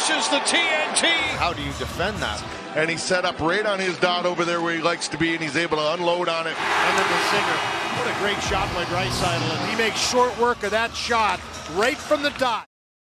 unleashes the TNT. How do you defend that? And he's set up right on his dot over there where he likes to be, and he's able to unload on it. And then the Singer. What a great shot by Draisaitl, and he makes short work of that shot right from the dot.